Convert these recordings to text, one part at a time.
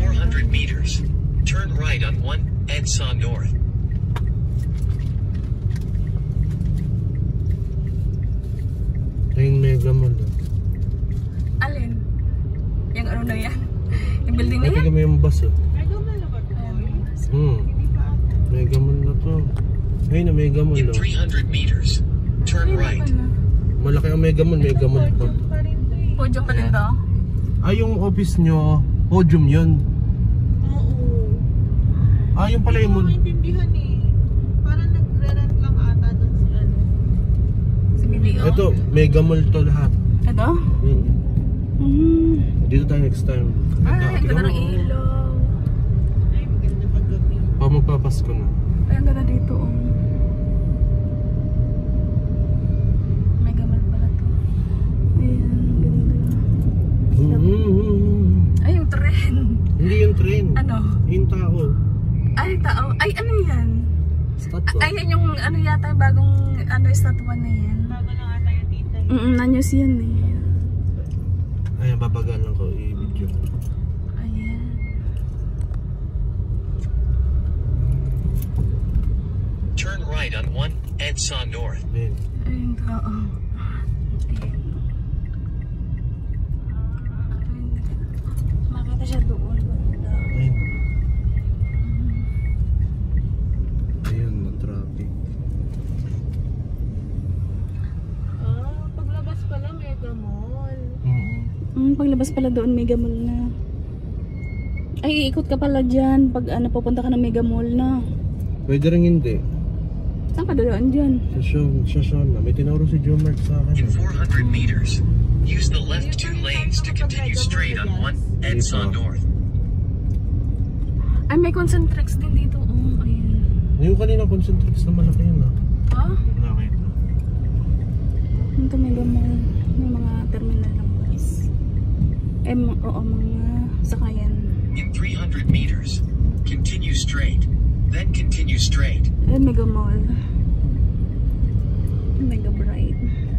400 meters, turn right on 1 EDSA North. Ayun, Mega Mall. Alin? Yung ano na yan? Yung building na yan? Nakikita mo yung bus oh. Mega Mall na ba ito? Mega Mall na to. Ayun na Mega Mall In oh. 300 meters, turn right. Malaki ang Mega Mall pa. Podium pa din to? Yung office nyo, podium yun. Oo. Yung pala yung... Hindi ko maintindihan eh. Parang nagre-rent lang ata dun si ano. Si BDO? Ito, Mega Mall to lahat. Ito? Dito tayo next time. Ay, ang ganda ng ilaw. Ay, maganda paggabi. Magpapasko na. Ay, ang ganda dito oh. Mega Mall pala to. Ayan, ganda. Ay, yung tren. Hindi yung train. Ano? Yung tao. Ay, tao. Ay, ano yan? Statue. Ay, yan yung ano yata, bagong ano, statue na yan. Bago lang ata yung tita. Na-news yan eh. Ayan, babagalan ko i-video. Ayan. Turn right on 1 EDSA North. Ayan. Ayun, tao. Ayan. Makita siya doon. Banda. Ayan. Ayan, na-traffic. Paglabas pala Mega Mall. Paglabas pala doon, Mega Mall na. Ay, iikot ka pala dyan pag pupunta ka ng Mega Mall na. Pwede rin hindi. Saan ka dadaan dyan? Sa Sean na. May tinuro si Jomart sa akin. In 400 meters, use the left 2 lanes to continue straight on 1 EDSA North. Ay, may concentrix din dito. Oh, ayan. Yung kanina concentrix na malaki yun ah. Ha? Nakita. Ito Mega Mall. May mga terminal ng bus. Oo, mga sakayan. In 300 meters, continue straight, then continue straight. Ayan, Mega Mall. Mega Bright.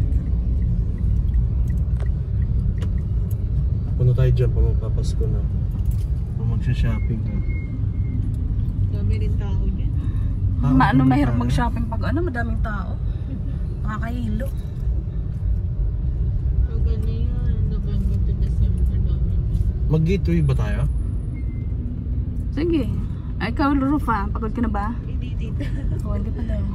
Puno tayo dyan pag magpapasko na. Pag magsha-shopping na. Dami rin tao dyan. Ano, mahirap mag-shopping pag madaming tao. Nakakahilo. So, ganyan yun. November to December dami. Mag-gateway ba tayo? Sige. Ay, ikaw, Rufa, pagod ka na ba? Hindi tita. Oo, hindi pa daw.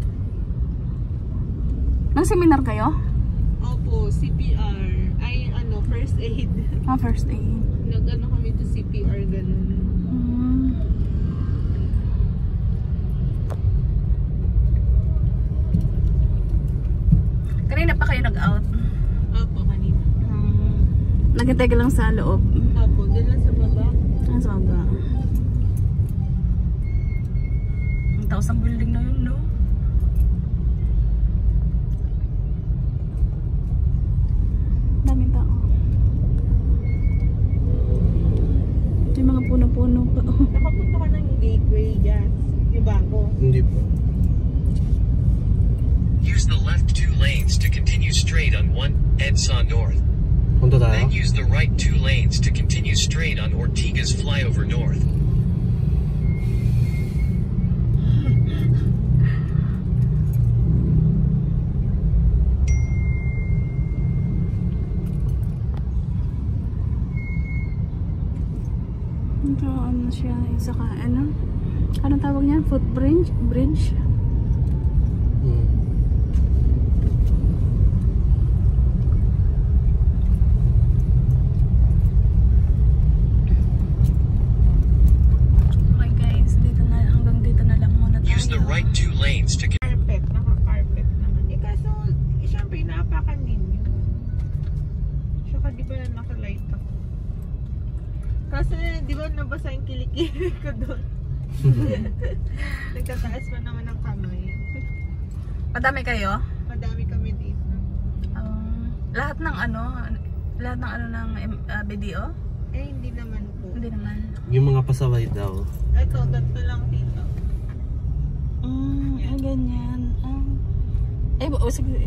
Nang seminar kayo? Opo, CPR. Ay, ano, first aid. First aid. Nag-ano kami to CPR, ganun. Kanina pa kayo nag-out? Opo, kanina. Nagintay ka lang sa loob? Opo, doon lang sa baba. Sa baba. Ang taos ang building na yun, no? Daming tao. May mga puno-puno pa. Nakapunta ka ng gateway dyan. Yung bago. Hindi pa. Use the left 2 lanes to continue straight on 1 EDSA North. Punta tayo? Then use the right 2 lanes to continue straight on Ortigas Flyover North. Ito, ano siya, isa ka, ano? Anong tawag niya? Footbridge? Bridge? Okay guys, dito na, hanggang dito na lang muna tayo. Use the right 2 lanes to Carpet, naka-carpet naman. Kaso, syempre, napakan ninyo. Saka, di ba naka-light ako? Kasi, di ba nabasa yung kilikili ko doon? Nagtataas pa naman ang kamay. Madami kayo? Madami kami dito. Lahat ng ano ng BDO? Eh, hindi naman po. Hindi naman. Yung mga pasaway daw. Ito, ganito lang dito. Ay, ganyan. Sige.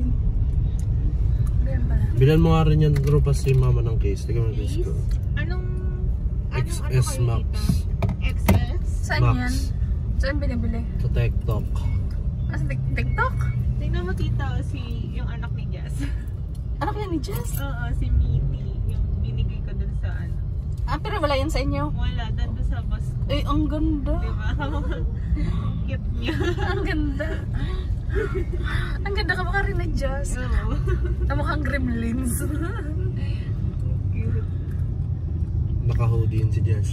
Ganyan pala. Bilan mo nga rin yan, Rupa, si mama ng case. Tignan mo yung case ko. Anong XS kayo Max. dito? XS? Saan Max. yan? Saan binibili? Sa TikTok. Sa TikTok? Tingnan mo tita, yung anak ni Jess. Ano kaya ni Jess? Oo, si Miti. Yung binigay ko dun sa ano. Pero wala yan sa inyo? Wala, dun sa bus ko. Eh, ang ganda. Diba? Cute niya. Ang ganda. Ang ganda ka baka rin ni Jess. Oo. Mukhang gremlins. Cute. Naka-hoodie yun si Jess.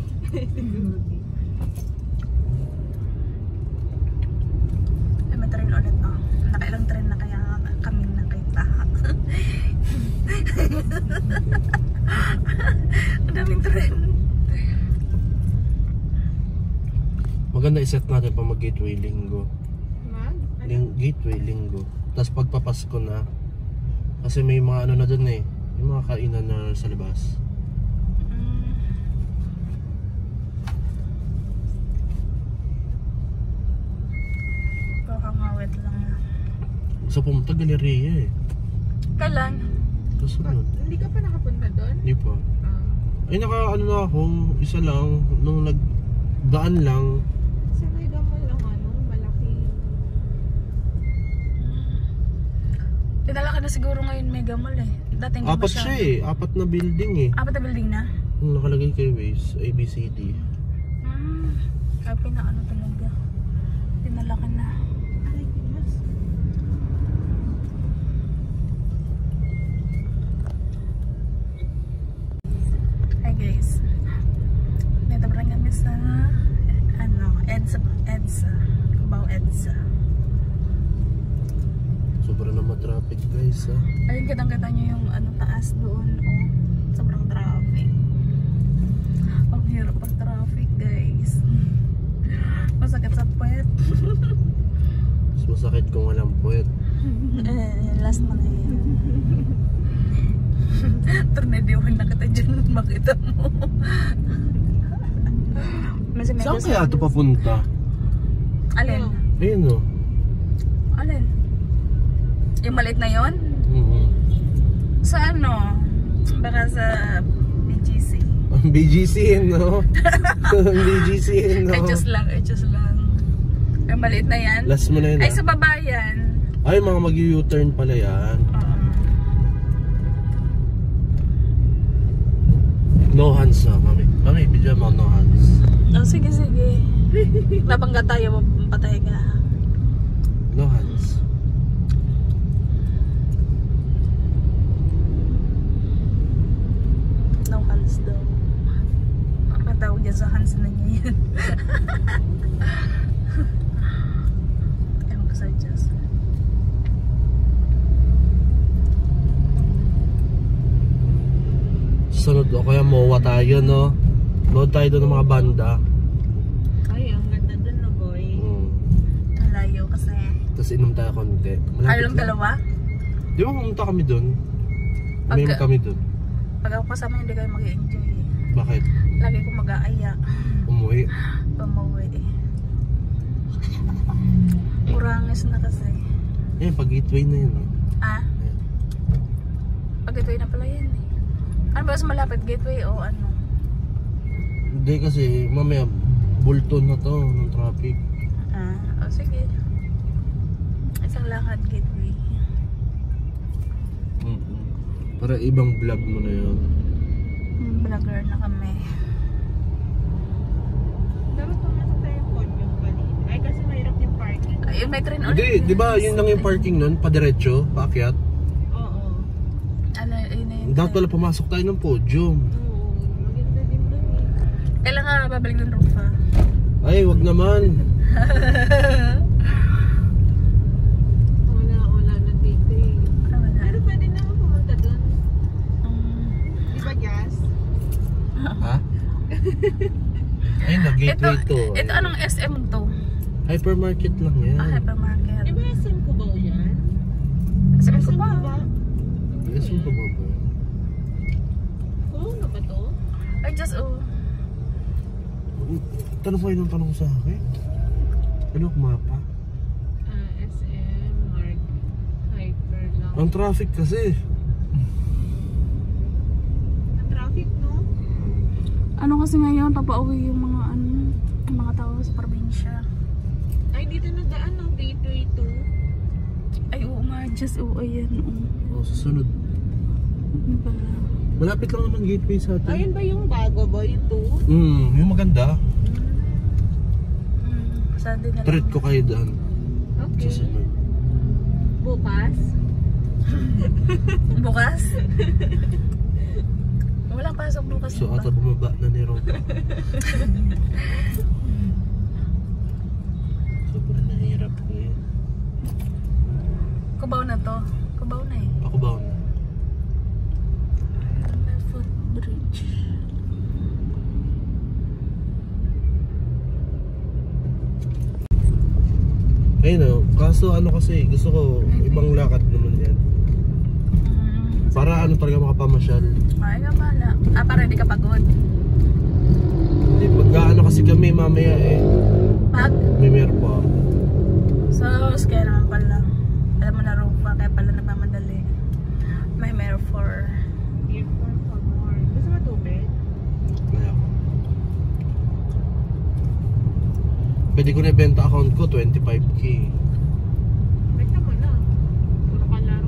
Ay, may train ulit oh. Nakailang train na kaya kami nakita. Ang daming train. Maganda iset natin pa mag-gateway linggo. Gateway linggo. Tapos pagpapasko na. Kasi may mga ano na dun eh. Yung mga kainan na sa labas. Kakangawit lang na. Sa pumunta Galleria eh. Kailan? Kasunod. Hindi ka pa nakapunta doon? Hindi pa. Ay naka ano na ako. Isa lang. Nung nagdaan lang. Sa may gamol lang malaki. Dinala ka na siguro ngayon Mega Mall eh. Dating di ba Apat siya eh. Apat na building eh. Apat na building na? Yung nakalagay kay Waze. ABCD. Kaya pinaano talaga. Dinala ka na. Ay, yes. Hi guys. Dito pa rin kami sa EDSA. Cubao EDSA. Sobra na ma-traffic guys ha. Ayun, kitang-kita nyo yung taas doon. Oh, sobrang traffic. Ang hirap pag traffic guys. Masakit sa puwet. Mas masakit kung walang puwet. Last na na yun. Tornadiwan na kita dyan. Makita mo. Saan kaya ito papunta? Alin? Ayun o. Alin? Yung maliit na yon? Sa ano? Baka sa BGC. BGC no? BGC no? Ay, just lang. Yung maliit na yan? Last mo na yun Ay, sa babayan. Ay, mga mag-U-turn pala yan. No hands na, mami. Mami, bigyan mo no hands. Oh, sige. Napangga tayo, patay ka. No hands. No hands daw. Ang tawag dyan sa hands na niya yan. Ewan ko sa Diyos. Sunod o kaya MOA tayo, no? Load tayo doon ng mga banda. Ay, ang ganda dun no boy. Ang layo kasi. Tapos inom tayo konti. Malapit Ayaw lang lang. dalawa? Di ba pumunta kami doon? Uminom kami doon. Pag ako kasama hindi kayo mag-enjoy. Bakit? Lagi ko mag-aaya. Umuwi. Pamawi. Kurangis na kasi. Eh, pag-gateway na yun. Ah? Pag-gateway na pala yan eh. Ano ba mas malapit? Gateway o ano? Hindi kasi mamaya bulto na to ng traffic. O sige. Isang lakad gateway. Para ibang vlog mo na yun. Vlogger na kami. Dapat pumasok tayo yung podium kanina. Ay, kasi mahirap yung parking. Ayun, may train ulit. Hindi, di ba yun lang yung parking nun? Padiretso, paakyat. Oo. Ano, ayun na yun. Dapat pala pumasok tayo ng podium. Oo, maganda din dun eh. Kailan nga babalik ng Rufa? Ay, wag naman. Wala na dito eh. Wala. Pero pwede naman pumunta dun. Di ba, Gas? Ha? Ay, nag-gateway to. Ito anong SM to? Hypermarket lang yan. Hypermarket. Di ba SM Cubao yan? SM ko SM ba? Cubao? Yes, yung baba. Oo na ba to? Ay, just Tanong kayo ng tanong sa akin. Ano mapa? SM, Mark, Hyper lang. Ang traffic kasi. Ang traffic, no? Ano kasi ngayon, papauwi yung mga ano, yung mga tao sa probinsya. Ay, dito na daan ng gateway 2. Ay, oo nga, just oo, ayan. Oo. Susunod. Ano pala? Malapit lang naman gateway sa atin. Ayun ba yung bago ba? Yung 2? Yung maganda. Sunday na lang. Treat ko kayo daan. Okay. Susunod. Bukas? Bukas? Walang pasok bukas. So diba? ata bumaba na ni Ron. Sobrang nahirap ko eh. Kubaw na to. Kubaw na eh. Pakubaw na. May footbridge. Ayun o, kaso ano kasi, gusto ko ibang lakad naman yan. Para ano talaga makapamasyal. Ay ka pala. Para hindi ka pagod. Hindi, pagka ano kasi kami mamaya eh. Pag? May meron pa. So, kaya naman pala. Alam mo na Rufa, kaya pala nagmamadali. May meron for... Airport for more. Gusto mo tubig? Kaya ko. Pwede ko na ibenta account ko, 25k. Benta mo na. Puro ka laro.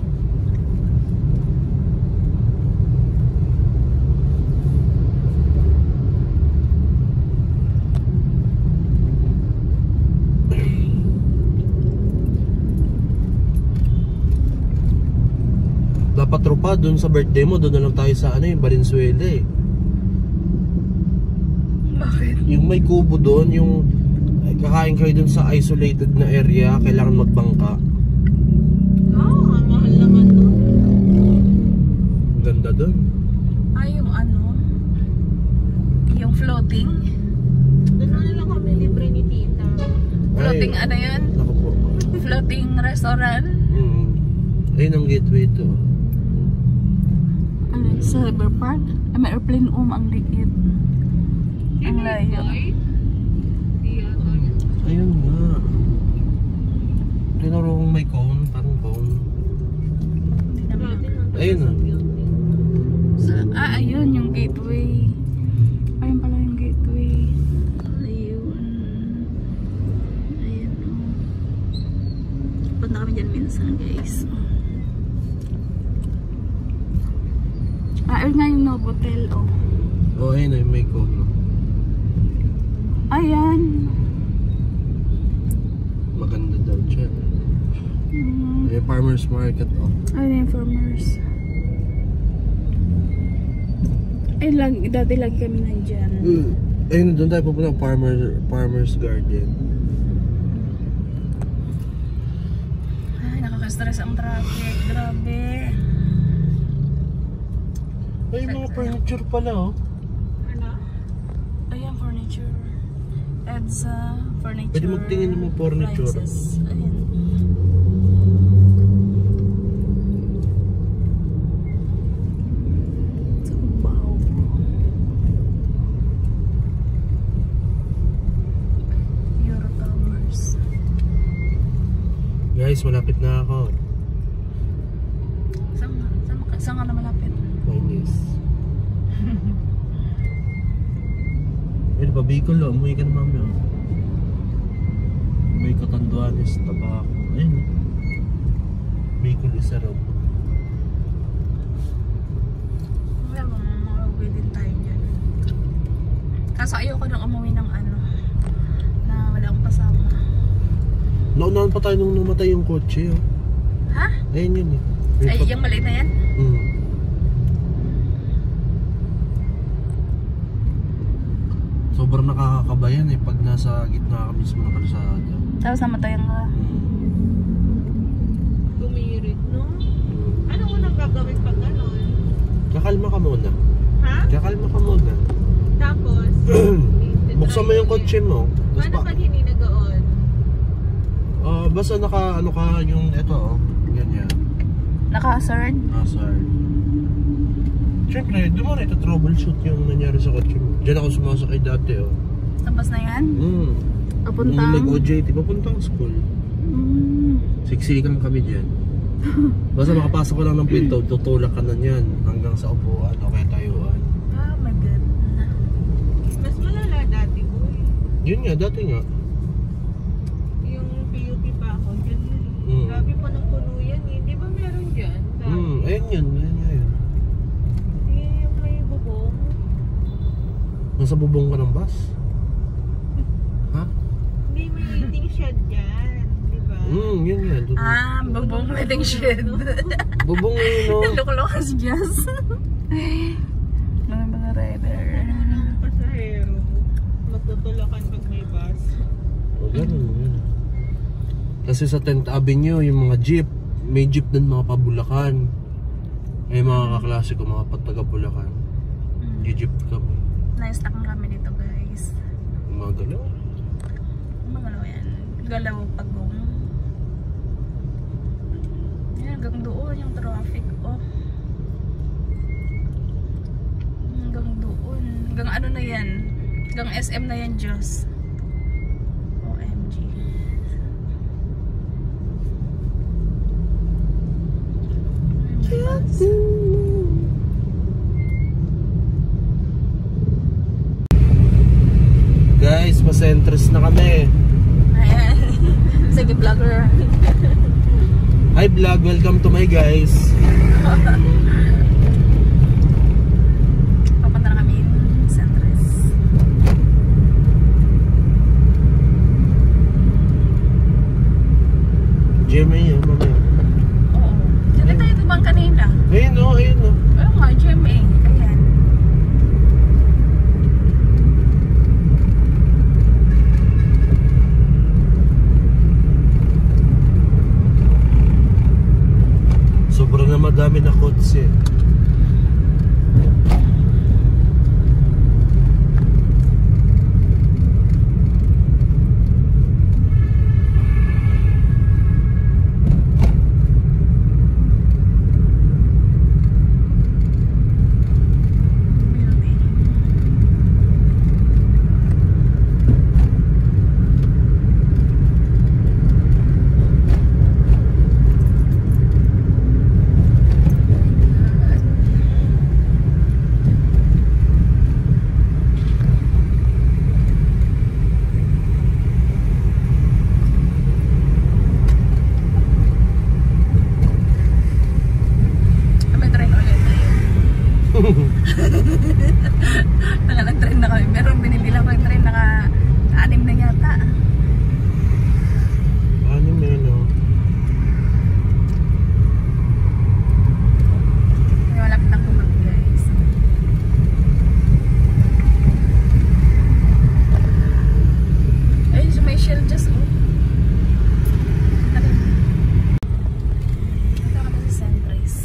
Dapat tropa, dun sa birthday mo, dun na lang tayo sa ano yung Valenzuela eh. Bakit? Yung may kubo dun, yung kakain kayo dun sa isolated na area, kailangan magbangka. Ang mahal naman no. Ganda dun. Ay, yung ano? Yung floating? Doon na lang kami libre ni tita. Floating Ay, ano yun? naku po. Floating restaurant? Ayun ang gateway to. Ano yun? Silver Park? Ay, may airplane ang liit. Ang layo. Ayun nga. Tinuro kong may cone, parang cone. Ayun na. Ayun yung gateway. Ayun pala yung gateway. Ayun. Ayun. Punta kami dyan minsan guys. Ayun nga yung Novotel oh. Oh, ayun na yung may cone. No? Ayan. Maganda daw dyan. Ay, farmer's market oh. Ayun yung farmers. Ayun lang, dati lagi kami nandyan. Ayun, doon tayo pupunta farmer's garden. Ay, nakaka-stress ang traffic. Grabe. Ay, mga furniture pala oh. Ano? Ayan, furniture. EDSA, furniture. Pwede magtingin ng mga furniture. Prices. Ayan. Sa Cubao. Eurotowers. Guys, malapit na ako. Saan ka na malapit? Mainis. Ayun pa, Bicol oh. Umuwi ka na mami oh. May Catanduanes, Tabaco. Ayun oh. Bicol isa raw. Wala bang mauwi din tayo dyan. Kaso ayoko nang umuwi ng ano na wala akong kasama. Naunahan pa tayo nung namatay yung kotse oh. Ha? Ayun yun eh. Ay, yung maliit na yan? Sobrang nakakakabayan eh pag nasa gitna ka mismo ng kalsada. Tapos namatayan ka. Tumirit, no? Ano unang gagawin pag gano'n? Kakalma ka muna. Ha? Kakalma ka muna. Tapos? Buksan mo yung kotse mo. Paano pag hindi nag-on? Basta naka ano ka yung eto oh. Ganyan. Naka-hazard? Hazard. Siyempre, doon mo na ito troubleshoot yung nangyari sa kotse mo. Diyan ako sumasakay dati oh. Tapos na yan? Nung Papuntang? Nag-OJT, papuntang school. Siksikan kami dyan. Basta makapasok ka lang ng pinto, tutulak ka na yan hanggang sa upuan o kaya tayuan. Oh my God. Yun nga, dati nga. Yung PUP pa ako, dyan yun. Grabe pa ng puno yan eh. Di ba meron dyan? Ayun yun. Yung may bubong. Nasa bubong ka ng bus? Ha? Hindi, may waiting shed dyan. Di ba? Yun nga. Bubong wedding shed. Bubong yun, no? Loko-lokas Diyos. Mga rider. Pasahero. Magtutulakan pag may bus. O, ganun yun. Kasi sa 10th Avenue, yung mga jeep, may jeep din mga pabulakan. May mga kaklase ko, mga pataga-Bulacan. Jeep kami. Na-stuck kami dito guys. Mga galaw. Magalaw yan. Galaw pagong. Yan, hanggang doon yung traffic. Oh. Hanggang doon. Hanggang ano na yan? Hanggang SM na yan, Diyos. OMG. Guys, pa-centrist na kami. Ayan. Sige, vlogger. Hi vlog, welcome to my guys. Papunta na kami sa Centris. GMA yan, mamaya. Oo. Diyan tayo tubang kanina. Ayun o, ayun o. Oo nga, GMA. Ayan. Sobrang na madami na kotse. Nag-train na kami. Meron binibilang ko yung train. Naka-anim na yata. Ano yun o? May malapit ang kumagi guys. Ayun, may shell just oh. Ito kami sa Centris.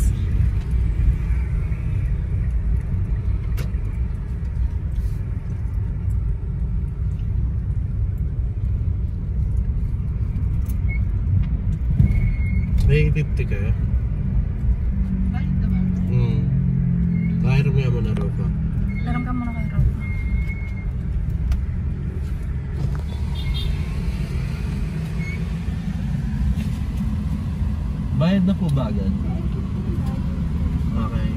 May 50 kayo? Bakit naman? Kaya rumaya mo na raw pa. Larang ka muna kay Ropa. Bayad na po ba agad? Okay.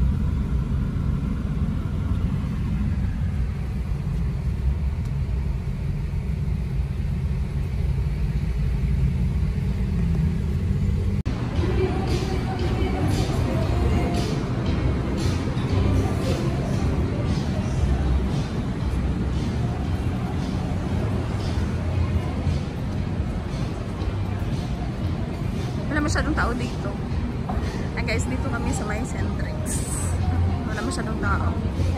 Wala masyadong tao dito. Ay guys, dito kami sa may Centrix. Wala masyadong tao.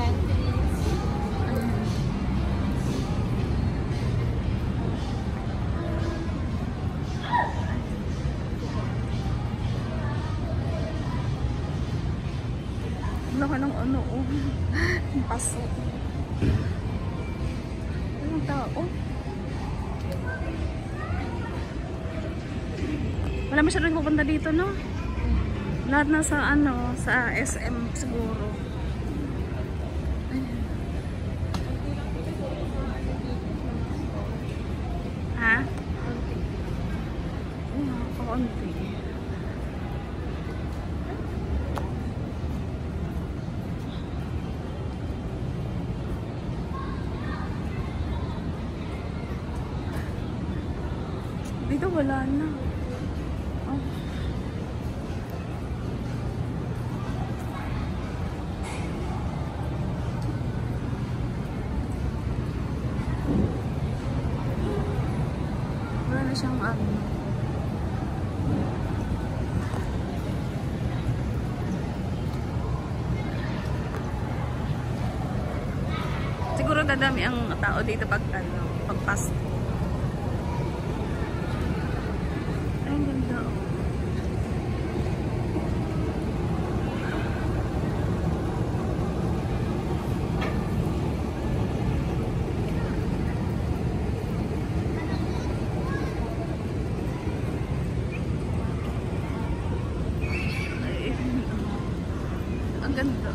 Wala ka ng ano oh. Paso. Walang tao. Wala masyadong pupunta dito, no? Lahat na sa ano, sa SM siguro. Ayan. Ha? Ayan, kaunti. Dito wala na. Oh. Wala na siyang ano. Siguro dadami ang tao dito pag ano, pag Pasko. Ay, ang ganda oh. Ay, ang ganda.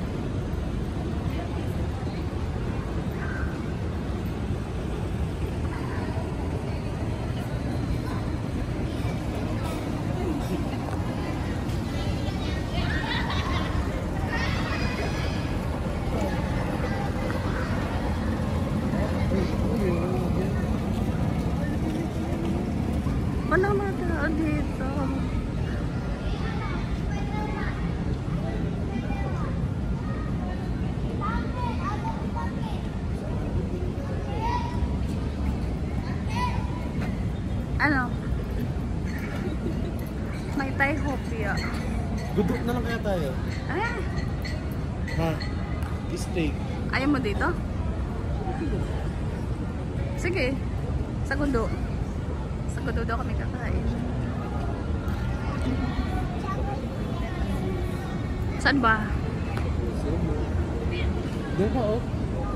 Wala mga tao dito. Ano? May Thai hopia. Gudok na lang kaya tayo. Ah, Ha? Steak. ayaw mo dito? Sige. Sa Gundo. Sa Gundo daw kami kakain. Saan ba? Doon ka oh.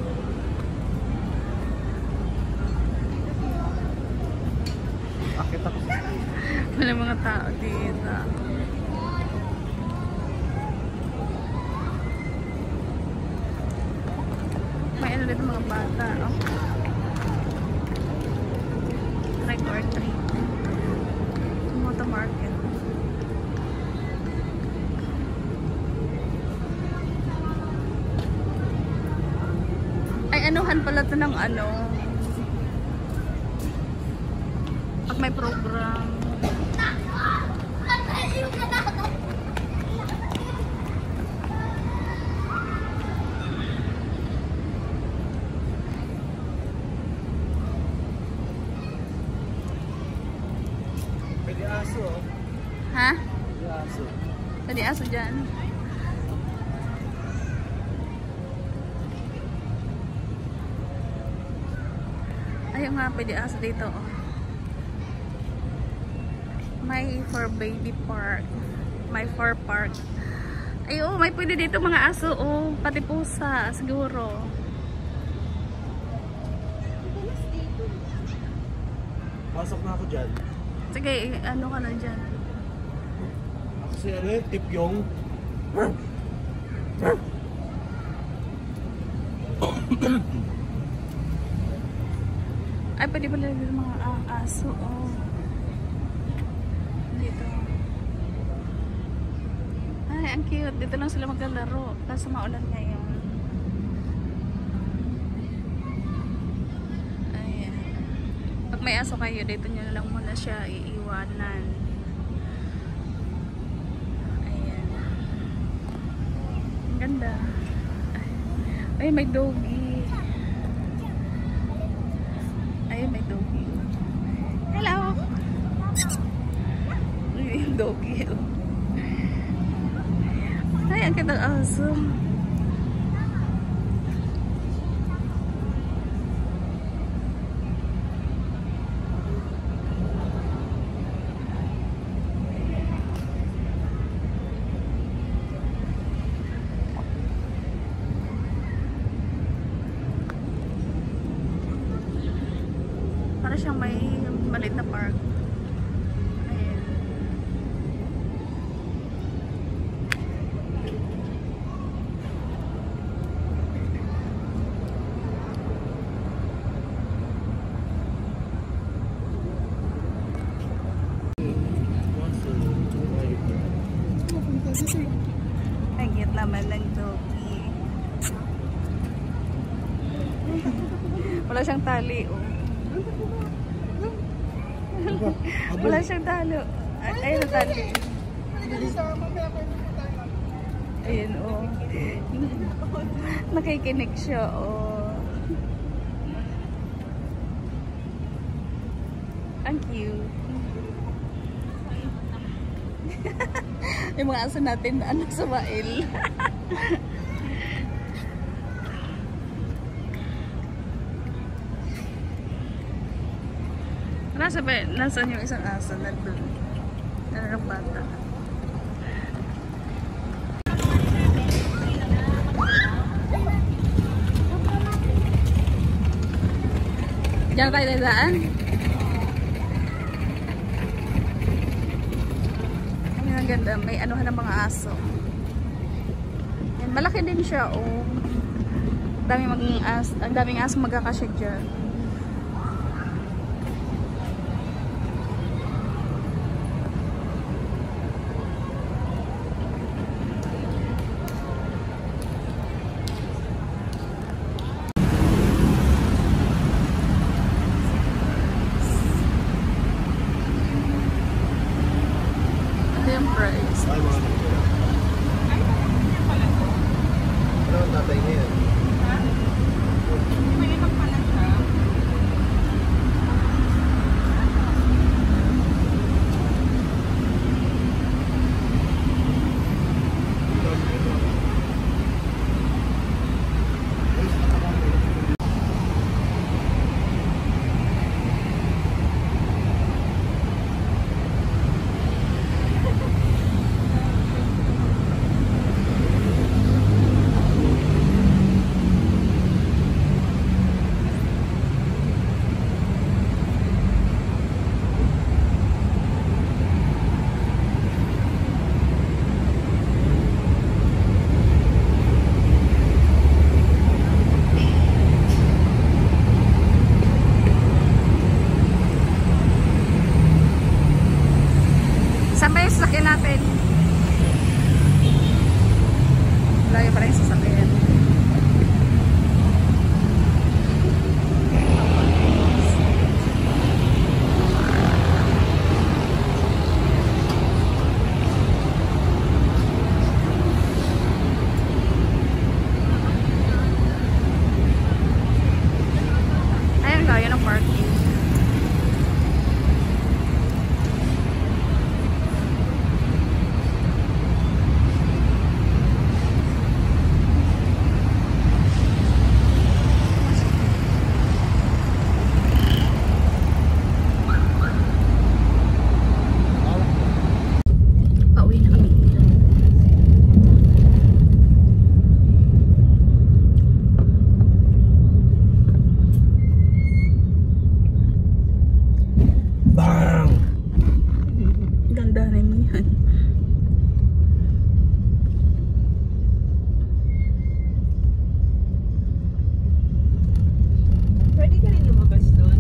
Akit ako. Wala mga tao dito. May ano dito mga bata. Oh. Trick or treat. Moto market. Ay, anuhan pala ito ng ano. Pag may program. Pwede aso oh. Ha? Pwede aso. Pwede aso dyan. Ayun nga, pwede aso dito. Oh. May for baby park. May for park. Ay, oh, may pwede dito mga aso. Oh, pati pusa, siguro. Pasok na ako dyan. Sige, ano ka na dyan? Kasi ano yun, tip yung Ay, pwede pala dito mga aso. Oh. Dito. Ay, ang cute. Dito lang sila maglalaro. Kaso maulan ngayon. Ayan. Pag may aso kayo, dito nyo na lang muna siya iiwanan. Ayan. Ang ganda. Ay, may doggy. Ay, may doggy. Hello! Ay, yung doggy. Ay, ang ganda ng aso. Para siyang may maliit na park. Ayan. Ang cute naman ng doggy. Wala siyang tali, oh. Wala siyang talo. Ayun na talo. Ayun, oh. Nakikinig siya, oh. Ang cute. Yung mga aso natin, anak sa mail. Nasaan yung isang aso na doon? Ano ng bata? Diyan tayo dadaan? Ang ganda, may anuhan ng mga aso. Yan, malaki din siya, oh. Ang daming aso magkakasya dyan. Price. Ay, mga nagtira. Ano ang tatay niya yan? May ilang pala siya. Saan ba yung sasakyan natin? Layo pa rin yung sasakyan. Ayun ka, yun ang parking. Pauwi na kami. Bang! Ganda rin mo yan. Pwede ka rin lumabas doon.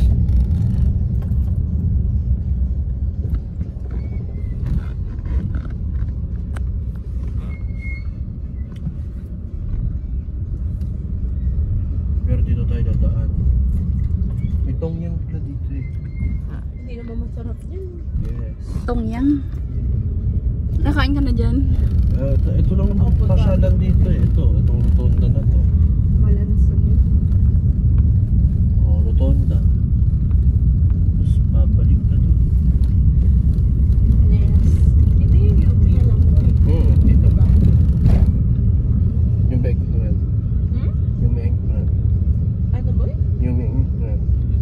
Pero dito tayo dadaan. May tongyan pala dito eh. Hindi naman masarap yun. Yes. Tongyang. Nakain ka na dyan? Ito lang naman pasyalan dito eh. Itong rotonda na to. Malansa yun. Oh, rotonda. Tapos babalik ka doon. Yes. Ito yung UP alam ko eh. Dito ba? Yung bag na rin. Hmm? Yung may ink na. Ano ba? Yung may ink na.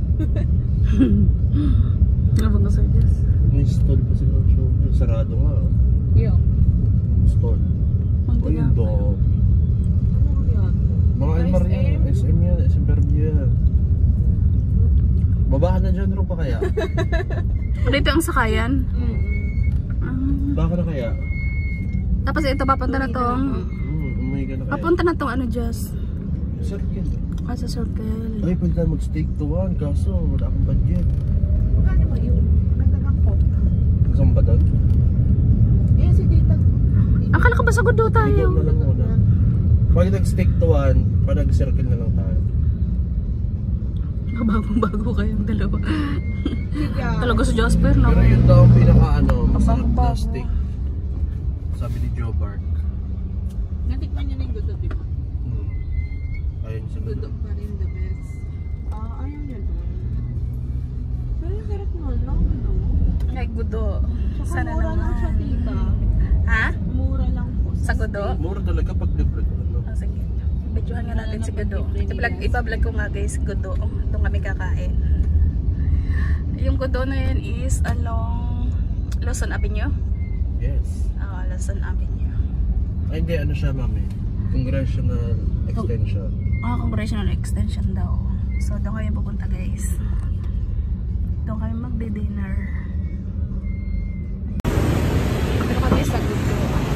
Ano bang gusto dyan? May stall pa sila ng show. Sarado nga. Yung. Stall. Ang O yung dog. Ano yun? Mga Almar yan. SM yan. SM Verbi yan. Babahan na dyan ro pa kaya? Dito ang sakayan. Baka na kaya? Tapos ito papunta na tong Umuwi ka na kaya? papunta na tong ano just Circle. sa circle. Ay, pwede tayo mag-stake to one. Kaso wala akong budget. Magkano ba yun? Nagdagang ko. Saan ba doon? Eh, si Tita. Akala ko ba sagod daw tayo? Ikaw na lang muna. Pag nag-stake to one, pag nag-circle na lang tayo. Bagong-bago kayong dalawa. Talaga sa Jasper na. Pero yun daw ang pinaka masarap na Tabang-bang. steak. Sabi ni Joe Bark. Natikman niyo na yung gudo, di ba? Ayun sa Gudo pa rin the best. Ayaw niya doon. Pero sarap naman lang, gudo. Ay, gudo. Saka Sana mura lang siya, naman. tita. Ha? Mura lang po. Sa gudo? Mura talaga pag libre ko. Oh, sige. Videohan nga natin si Gudo. Ipa-vlog ko nga guys, Gudo. Doon kami kakain. Yung Gudo na yun is along Luzon Avenue. Yes. Luzon Avenue. Ay hindi, ano siya mami? Congressional extension. Congressional extension daw. So doon kami pupunta guys. Doon kami magde-dinner. Ito kami sa Gudo.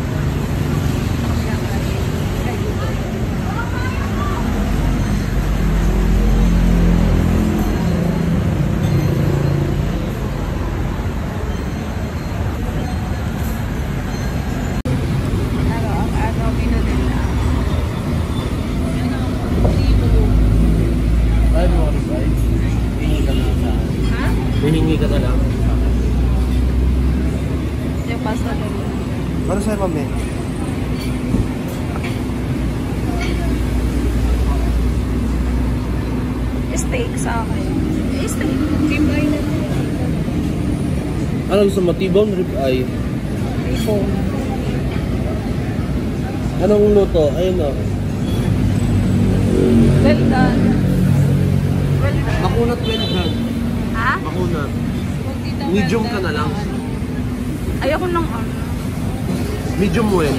Ay, mo guys. Hihingi ka na sa akin. Hihingi ka na lang. Yung pasta nila. Para sa'yo mami? Steak sa akin. Steak. Kimbay na. Ano gusto mo? T-bone rib eye? T-bone. Anong luto? Ayun o. Well done. Well done. Makunat well done. Ha? Makunat. Medium ka na lang. Ayoko nang Medium well.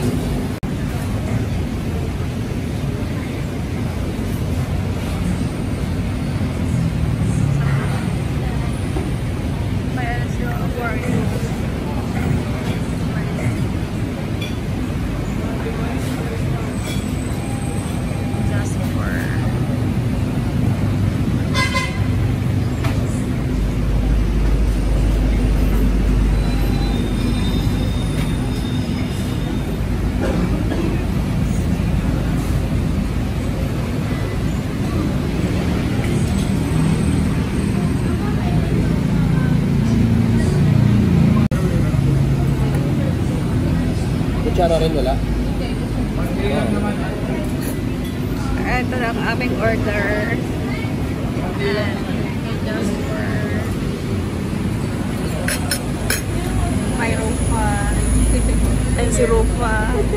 Mayroon siya for you. Just for Kutsara rin wala? ito lang aming order. And just for may Rufa. And si Rufa.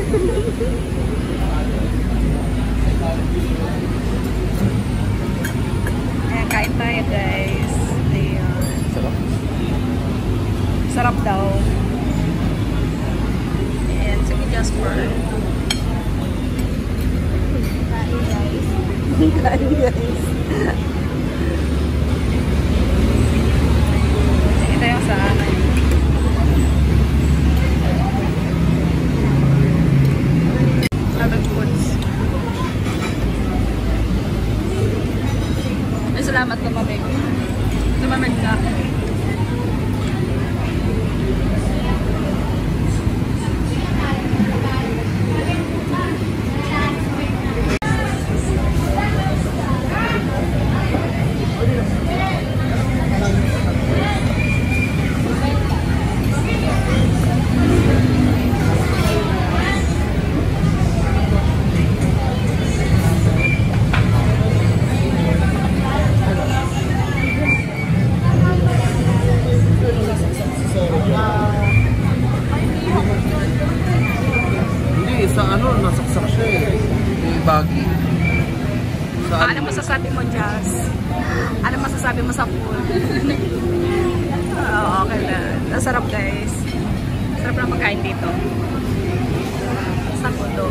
Ayan, kain tayo guys. Ayan. Sarap. Sarap daw. Ayan, sige Jasper. Kain guys. Ito yung sa akin. Urban Foods. Ay, salamat lumamig. Lumamig ka. Hindi, sa ano, nasaksak siya eh. Yung baggy. Sa Ano masasabi mo, Jazz? Ano masasabi mo sa food? Okay na. Sarap guys. Sarap na pagkain dito. Sa Gudo.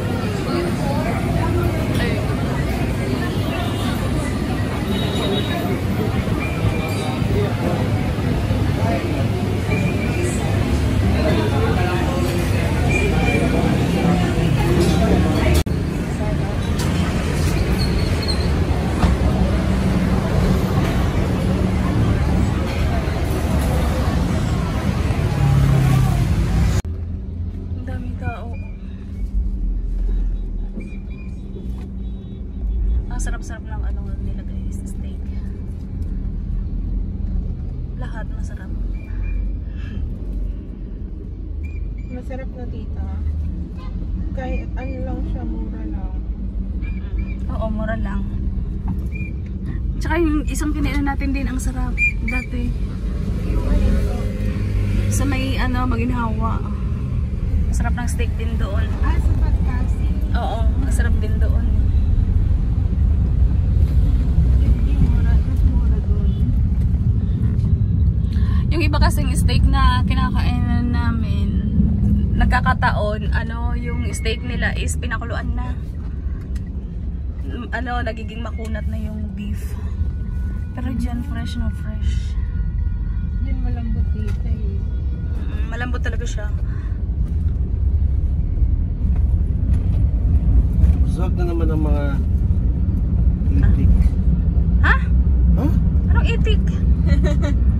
Ay. Ang daming tao. Ang sarap-sarap ng ano nila guys, steak. Lahat masarap. Masarap na tita. Kahit ano lang siya, mura lang. Oo, mura lang. Tsaka yung isang kinainan natin din ang sarap dati. Sa may Maginhawa. Masarap ng steak din doon. Ah, sa Patkasi. Oo, masarap din doon. Yung mura, mas mura doon. Yung iba kasing steak na kinakainan namin, nagkakataon, yung steak nila is pinakuluan na. Nagiging makunat na yung beef. Pero dyan, fresh na fresh. Yun malambot dito eh. Malambot talaga siya. Busog na naman ang mga itik. Ha? Huh? Anong itik?